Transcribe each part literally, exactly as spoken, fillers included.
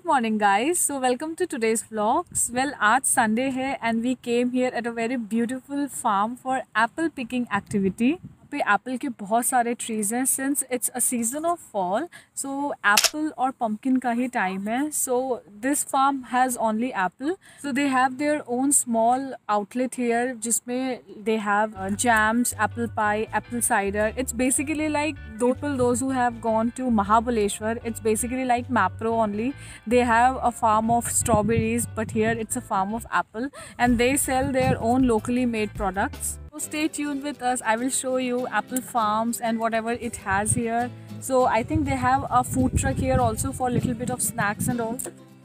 morning guys, so welcome to today's vlogs. Well, आज Sunday है and we came here at a very beautiful farm for apple picking activity. पे apple के बहुत सारे trees हैं since it's a season of fall, so apple और pumpkin का ही टाइम है. So this farm has only apple, so they have their own small outlet here जिसमें they have jams, apple pie, apple cider. It's basically like people those who have gone to Mahabaleshwar, it's basically like Mapro only. They have a farm of strawberries, but here it's a farm of apple and they sell their own locally made products. So stay tuned with us. I will show you apple farms and whatever it has here. So I think they have a food truck here also for a little bit of snacks and all.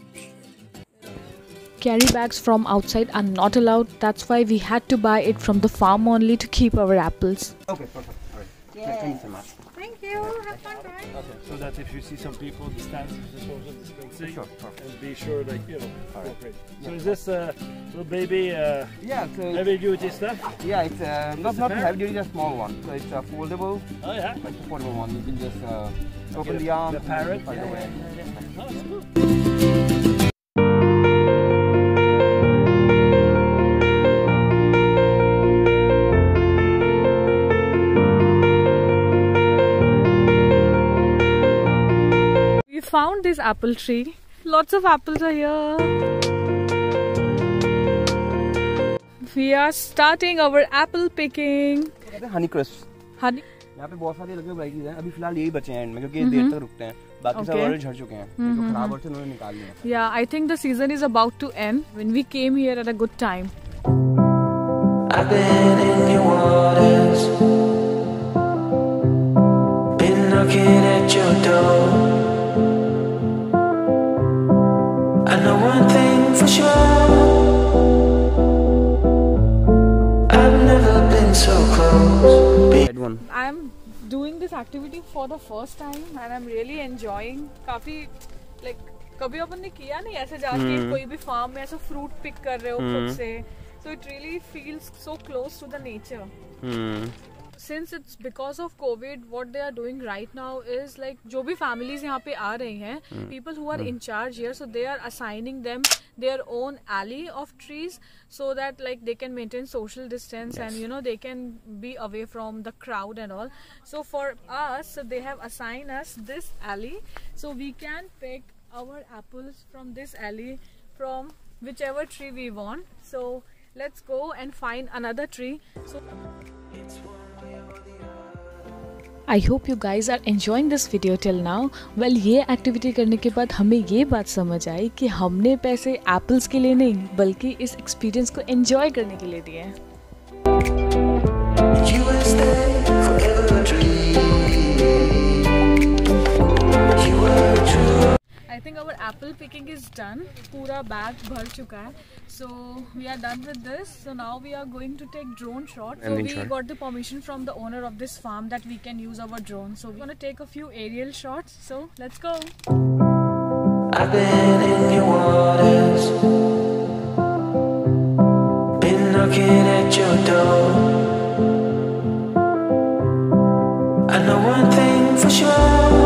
Carry bags from outside are not allowed. That's why we had to buy it from the farm only to keep our apples. Okay, perfect. All right. Yeah. Thank you so much. Thank you. Have fun, guys. Okay, so that if you see some people, the stands just also dispensing, Sure, sure. and be sure, like you know, All right. great. Yeah. So is this uh, little baby uh, Yeah, so heavy duty stuff? yeah, it's uh, not It's a not pair? heavy duty, a small one. So it's a foldable, Oh yeah. like a foldable one. You can just uh, open Okay, the arm. the parrot. By Yeah, the way. yeah, yeah, yeah. Oh, that's cool. We found this apple tree. Lots of apples are here. We are starting our apple picking. कहते हैं Honey crust. Honey. यहाँ पे बहुत सारी अलग varieties हैं. अभी फिलहाल यही बचे हैं एंड में क्योंकि ये देर तक रुकते हैं. बाकी सब Okay. ऑलरेडी झड़ चुके हैं. जो खराब होते हैं उन्होंने निकाल लिया. Yeah, I think the season is about to end when we came here at a good time. I've been in your waters, been knocking at your door. I know one thing for sure, I've never been so close. Red one. I'm doing this activity for the first time and I'm really enjoying. काफी like कभी अपन ने किया नहीं ऐसे जाके कोई भी farm में ऐसा फ्रूट पिक कर रहे हो खुद से. So it really feels so close to the nature. Hmm. Since it's because of COVID, what they are doing right now is like जो भी families यहाँ पे आ रही हैं, people who are in charge here, so they are assigning them their own alley of trees so that like they can maintain social distance and you know they can be away from the crowd and all. So for us, so they have assigned us this alley, so we can pick our apples from this alley from whichever tree we want. So let's go and find another tree. So I hope you guys are enjoying this video till now. Well, ये activity करने के बाद हमें ये बात समझ आई कि हमने पैसे एप्पल्स के लिए नहीं बल्कि इस एक्सपीरियंस को एंजॉय करने के लिए दिए हैं. You will stay forever a dream. You were true. I think our apple picking is done. पूरा बैग भर चुका है. So we are done with this. So now we are going to take drone shots. So we got the permission from the owner of this farm that we can use our drone. So we're gonna take a few aerial shots. So let's go. I've been in your waters, been knocking at your door. I know one thing for sure,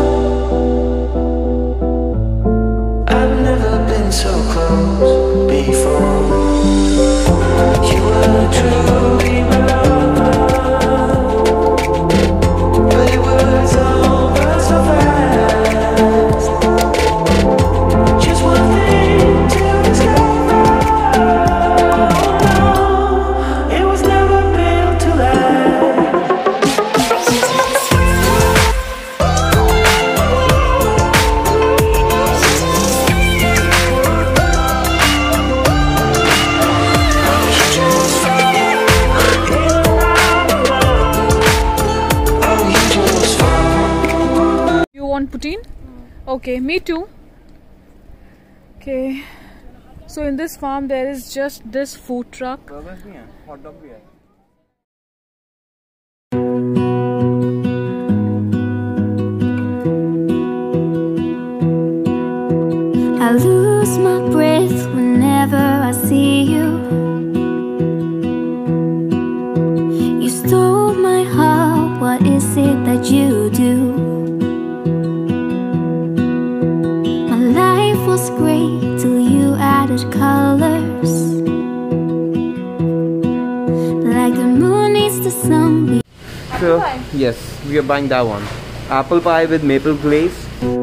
I've never been so close before. You were truly my love, but it was over so fast. Just one thing to discover, it was never built to last. Poutine? Okay, me too. Okay, so in this farm there is just this food truck. Burgers भी हैं, hot dog भी है. I lose my breath whenever I see you. You stole my heart, what is it that you do? My life was great uh, yes, we are buying that one. Apple pie with maple glaze.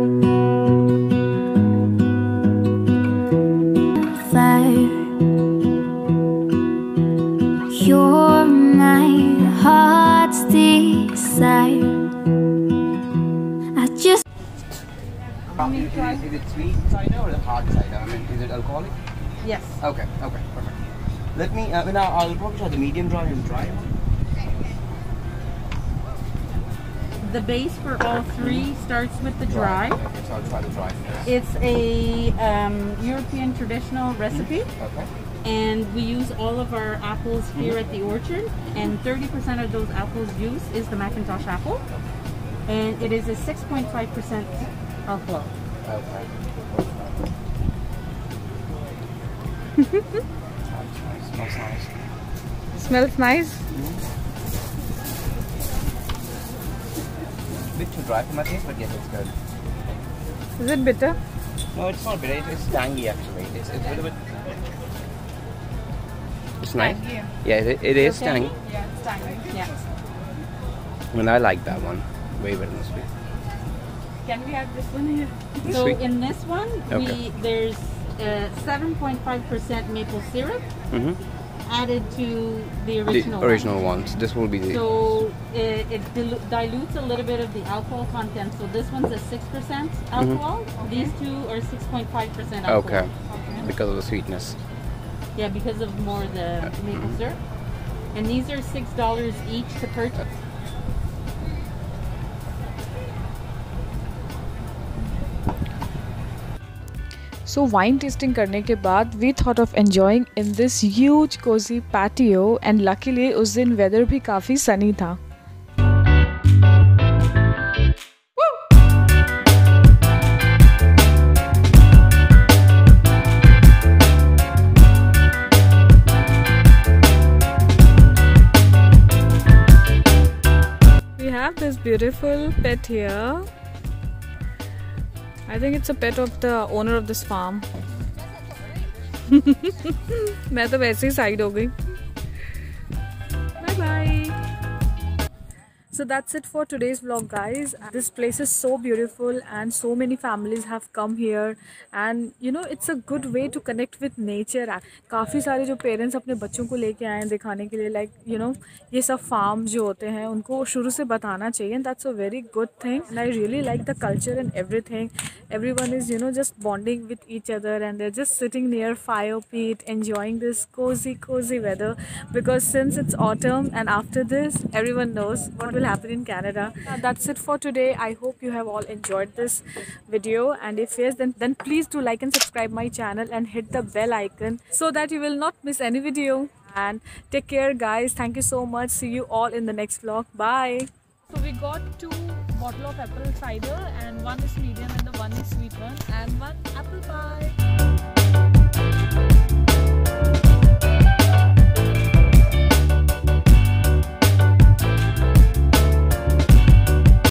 Fire. You're my heart's desire. I just Is it, is it sweet cider or the hard cider? I mean, is it alcoholic? Yes. Okay, okay, perfect. Let me, uh, now I'll probably try the medium dry and dry one. The base for all three starts with the dry. Okay, so I'll try the dry first. It's a um, European traditional recipe, Okay. and we use all of our apples here at the orchard, and thirty percent of those apples used is the Macintosh apple, and it is a six point five percent alcohol. Okay. Sounds nice. Smells nice. Smells nice. Bit too dry for my taste, but yes, it's good. Is it bitter? No, it's not bitter. It's, it's tangy actually. It's, it's a little bit. It's nice. Yeah, it, it is Okay. tangy. Yeah, it's tangy. Yeah. And I like that one. Way better than sweet. Can we have this one here? So Sweet. in this one, Okay. we there's uh, seven point five percent maple syrup Mm-hmm. added to the original. The original one. ones. This will be the. So it, it dilu- dilutes a little bit of the alcohol content. So this one's a six percent alcohol. These two are six point five percent alcohol. Okay. Because of the sweetness. Yeah, because of more of the maple syrup. And these are six dollars each to purchase. So wine tasting करने के बाद we thought of enjoying in this huge cozy patio and luckily उस दिन weather भी काफ़ी sunny था. We have this beautiful pet here. I think it's a pet of the owner of this farm. मैं तो वैसे ही साइड हो गई. Bye bye. So that's it for today's vlog, guys. This place is so beautiful and so many families have come here, and you know it's a good way to connect with nature. काफ़ी सारे जो parents अपने बच्चों को लेके आए हैं दिखाने के लिए, like you know ये सब फार्म जो होते हैं उनको शुरू से बताना चाहिए. And that's a very good thing, and I really like the culture and everything. Everyone is you know just bonding with each other, and they're just sitting near fire pit enjoying this cozy cozy weather, because since it's autumn and after this everyone knows what will happen in Canada. Uh, that's it for today. I hope you have all enjoyed this video, and if yes, then then please do like and subscribe my channel and hit the bell icon so that you will not miss any video. And take care, guys. Thank you so much. See you all in the next vlog. Bye. So we got two bottle of apple cider, and one is medium and the one is sweet one, and one apple pie.